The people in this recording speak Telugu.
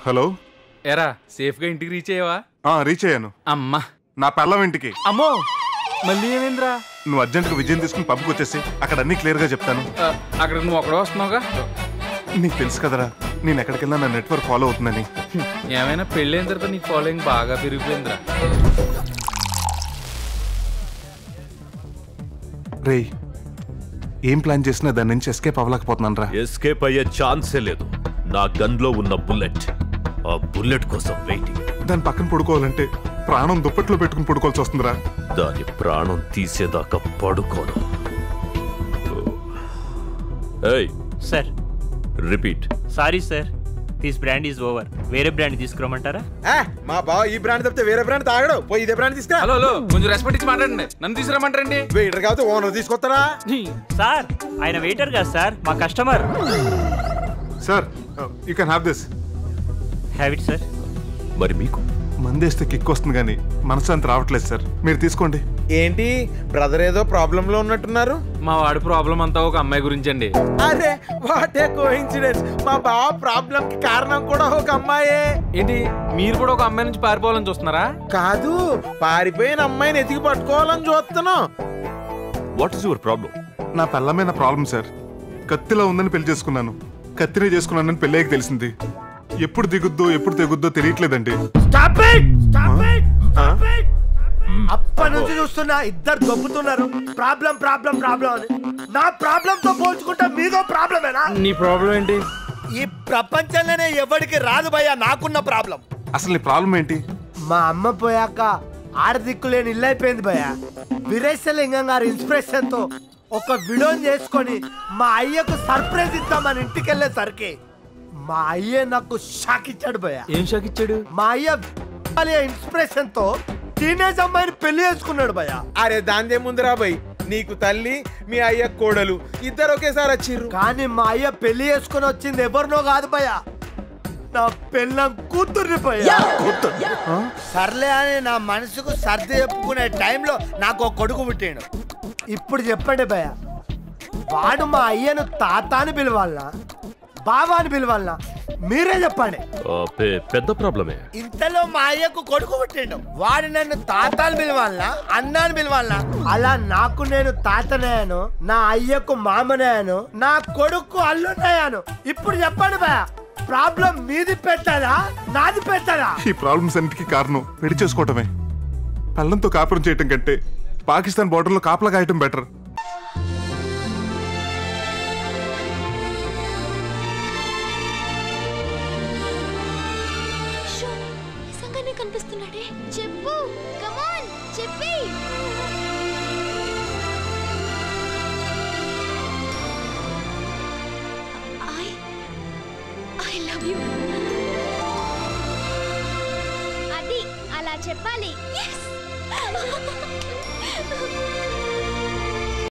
హలో ఎరా సేఫ్ గా ఇంటికి రీచ్ అయ్యావా? రీచ్ అయ్యాను. అమ్మా నా పెళ్ళం ఇంటికి. అమ్మో మళ్ళీ ఏమైందిరా? నువ్వు అర్జెంటుగా విజయం తీసుకుని పబ్కి వచ్చేసి అక్కడ అన్ని క్లియర్ గా చెప్తాను. అక్కడ నువ్వు ఒకడే వస్తున్నావుగా? నీకు తెలుసు కదరా నేను ఎక్కడికి వెళ్ళినా నా నెట్వర్క్ ఫాలో అవుతుందని. ఏమైనా పెళ్ళైన తర్వాత నీకు ఫాలోయింగ్ బాగా పెరిగిపోయిందిరా. రే ఏం ప్లాన్ చేసినా దాని నుంచి ఎస్కేప్ అవ్వలేకపోతున్నాను రా. ఎస్కేప్ అయ్యే ఛాన్సే లేదు. నా గన్ లో ఉన్న బుల్లెట్, ఆ బుల్లెట్ కోసం వెయిటింగ్. దాని పక్కన పడుకోవాలంటే ప్రాణం దుప్పట్లో పెట్టుకుని పడుకోవాల్సి వస్తుందిరా. దాని ప్రాణం తీసేదాకా పడుకోను. ఏయ్ sir repeat. Sorry sir, this brand is over. వేరే బ్రాండ్ తీసుకురమంటారా? మా బావ ఈ బ్రాండ్ తప్పితే వేరే బ్రాండ్ తాగడు. పోయి ఇదే బ్రాండ్ తీసుకురా. హలో కొంచెం రెస్పెక్ట్ ఇచ్చి మాట్లాడండి. నన్ను తీసుకురమ్మంటారండి. వెయిటర్ కాబట్టి ఓనర్ తీసుకొస్తారా? సార్ ఆయన వెయిటర్ కాదు సార్, మా customer. Sir you can have this. Have it sir. మరి మీకు మందేస్తే కిక్ వస్తుంది కానీ మనశ్శాంతి రావట్లేదు సార్, మీరు తీసుకోండి. ఏంటి బ్రదర్ ఏదో ప్రాబ్లం లో ఉన్నట్టున్నారు? మా వాడి ప్రాబ్లం అంతా ఒక అమ్మాయి గురించి అండి. అరే వాట్ ఏ కోఇన్సిడెన్స్. మా బావ ప్రాబ్లం కి కారణం కూడా ఒక అమ్మాయే. ఏంటి మీరు కూడా ఒక అమ్మాయి నుంచి పారిపోవాలని చూస్తున్నారా? కాదు, పారిపోయిన అమ్మాయిని ఎతికి పట్టుకోవాలని చూస్తున్నాం. What is your problem? నా పెళ్ళమైన ప్రాబ్లం సార్. కత్తిలో ఉందని పెళ్లి చేసుకున్నాను, కత్తినే చేసుకున్నానని పెళ్ళేకి తెలిసింది. ఎప్పుడు దిగుద్దో ఎప్పుడు తెగుద్దో తెలియట్లేదండి. అప్పటి నుంచి చూస్తున్నా ఇద్దరు దొబ్బుతున్నారు. ప్రాబ్లం ప్రాబ్లం ప్రాబ్లం అని. నా ప్రాబ్లం తో పోల్చుకుంటా మీదో ప్రాబ్లమేనా? నీ ప్రాబ్లం ఏంటి? ఈ ప్రపంచంలోనే ఎవరికి రాదు భయ్యా నాకున్న ప్రాబ్లం. అసలు నీ ప్రాబ్లం ఏంటి? మా అమ్మ పోయాక ఆడదిక్కులేని ఇల్లు అయిపోయింది భయ్యా. వీరేశలింగం గారి ఇన్స్పిరేషన్ తో ఒక వీడియోని చేసుకొని మా అయ్యకు సర్ప్రైజ్ ఇద్దామని ఇంటికి వెళ్ళేసరికి మా అయ్య నాకు షాక్ ఇచ్చాడు భయ్యా. ఏం షాక్ ఇచ్చాడు? మా అయ్య ఇన్స్పిరేషన్ తో టీనేజ్ అమ్మాయిని పెళ్లి చేసుకున్నాడు భయ్యా. అరే దాందే ముందురా భయ్, నీకు తల్లి మీ అయ్య కోడలు ఇద్దరు ఒకేసారి వచ్చిర్రు. కానీ మా అయ్య పెళ్లి చేసుకుని వచ్చింది ఎవరినో కాదు భయ్యా, నా పెళ్ళం కూతుర్ని భయ్యా. సర్లే అని నా మనసుకు సర్ది చెప్పుకునే టైంలో నాకు ఒక కొడుకు పుట్టాడు. ఇప్పుడు చెప్పండి భయ్యా, వాడు మా అయ్యను తాత అని పిలవాలనా బావా అని పిలవాలనా? మీరే చెప్పండి. పెద్ద ప్రాబ్లమే. ఇంతలో మా అయ్యకు కొడుకు పుట్టిండు. వాడు నన్ను తాతని పిలవాలనా అన్నాని పిలవాలనా? అలా నాకు నేను తాతనయ్యాను, నా అయ్యకు మామనయ్యాను, నా కొడుకు అల్లునయ్యాను. ఇప్పుడు చెప్పండి భయ, ప్రాబ్లం మీది పెట్టదా నాది పెట్టదా? ఈ ప్రాబ్లమ్స్ అన్నిటికీ కారణం పెళ్లి చేసుకోవటమే. పెళ్ళంతో కాపురం చేయటం కంటే పాకిస్తాన్ బోర్డర్లో కాపలా కాయటం బెటర్. కనిపిస్తున్నాడే. చెప్పు, కమాన్ చెప్పి. I love you. అది అలా చెప్పాలి. Yes.